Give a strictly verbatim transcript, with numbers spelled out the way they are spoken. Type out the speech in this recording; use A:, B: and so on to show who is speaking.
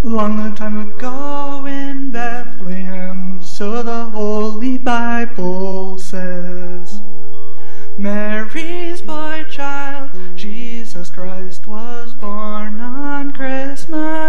A: Long, long time ago in Bethlehem, so the Holy Bible says, Mary's boy child, Jesus Christ, was born on Christmas.